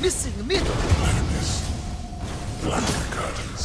Missing middle. Madness. Black curtains.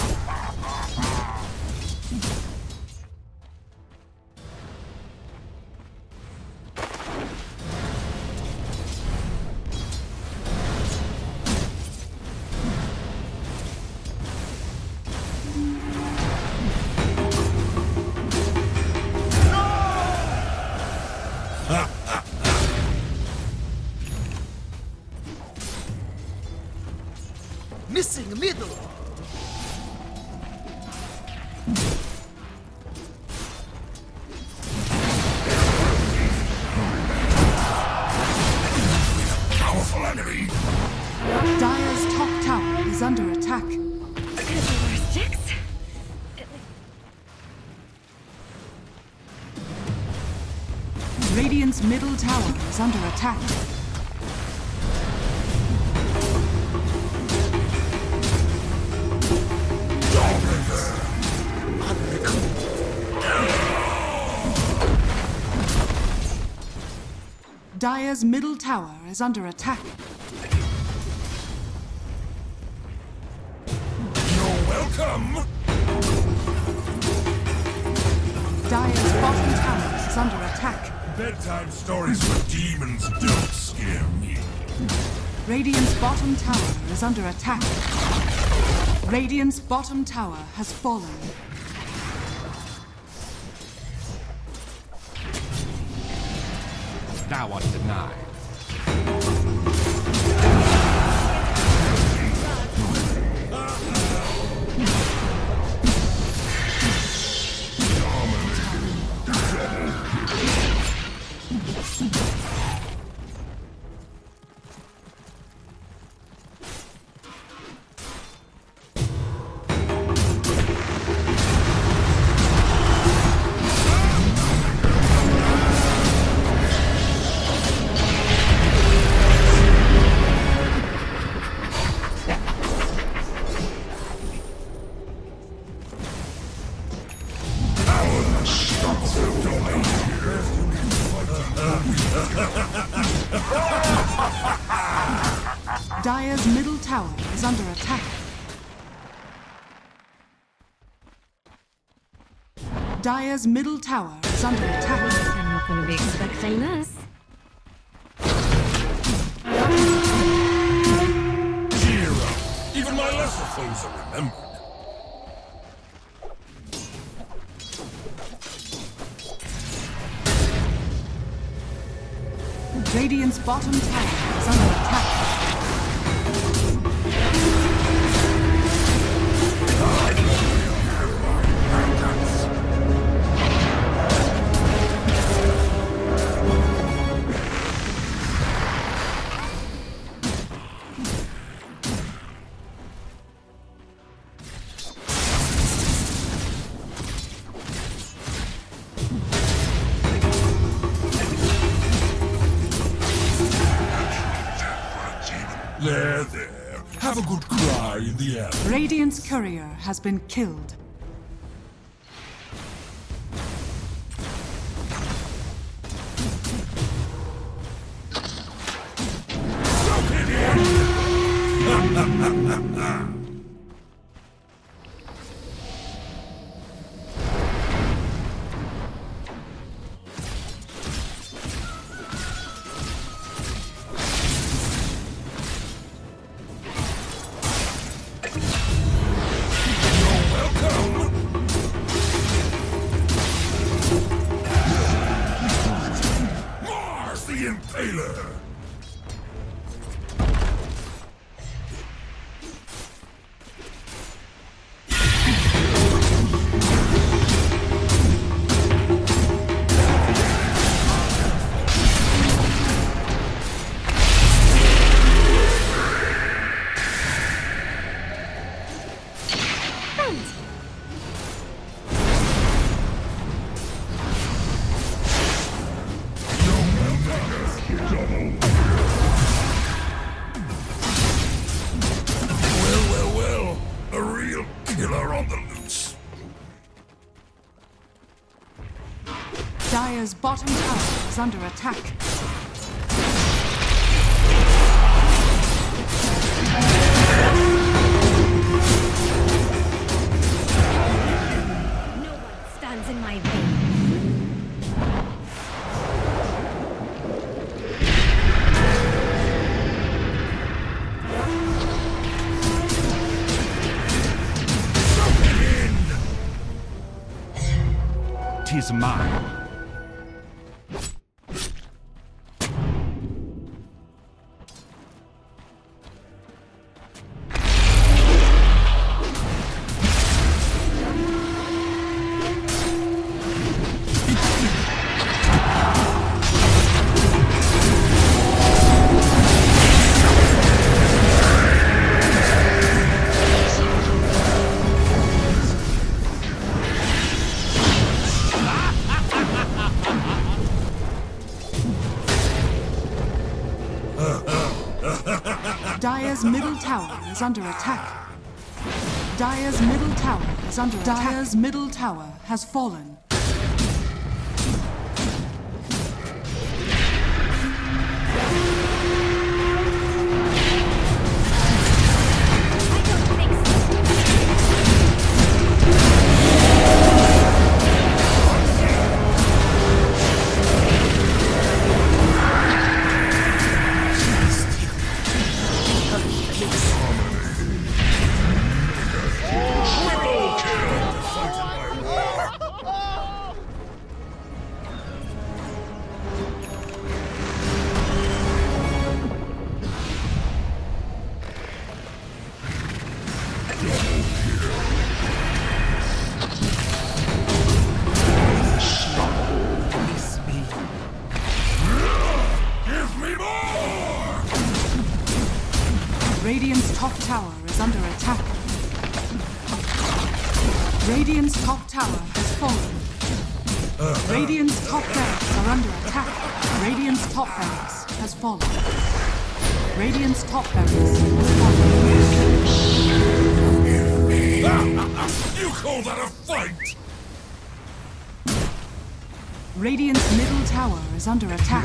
Missing middle. Powerful enemy. Dire's top tower is under attack. Could be worse, Jix. Radiant's middle tower is under attack. Dire's middle tower is under attack. You're welcome. Dire's bottom tower is under attack. Bedtime stories for demons don't scare me. Radiant's bottom tower is under attack. Radiant's bottom tower has fallen. Now I'm denied. Dire's middle tower is under attack. Dire's middle tower is under attack. I'm not going to be expecting this. Cheer up. Even my lesser foes are remembered. Radiant's bottom tower is under attack. There. Have a good cry in the air. Radiant's courier has been killed. Impaler! Dire's bottom tower is under attack. is mine. Dire's middle tower is under attack. Dire's middle tower is under attack. Dire's middle tower has fallen. Radiant's top tower is under attack. Radiant's top tower has fallen. Radiant's top barracks are under attack. Radiant's top barracks has fallen. Radiant's top barracks has fallen. You call that a fight? Radiant's middle tower is under attack.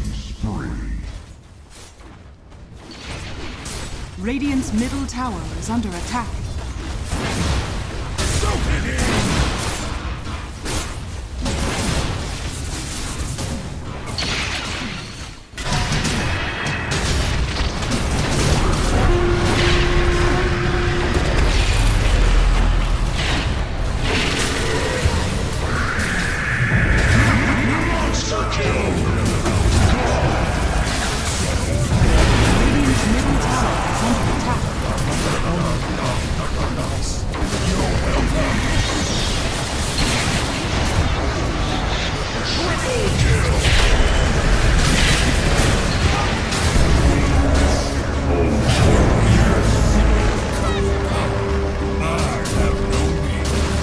Radiant's middle tower is under attack. Monster kill! Radiant's middle tower is under attack.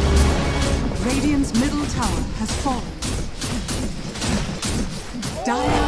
Radiant's middle tower has fallen. Dire